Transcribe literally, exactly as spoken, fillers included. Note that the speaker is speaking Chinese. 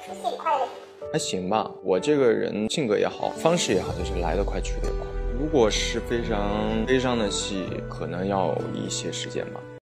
出戏里快乐。 还行吧，我这个人性格也好，方式也好，就是来得快去得也快。如果是非常悲伤的戏，可能要一些时间吧。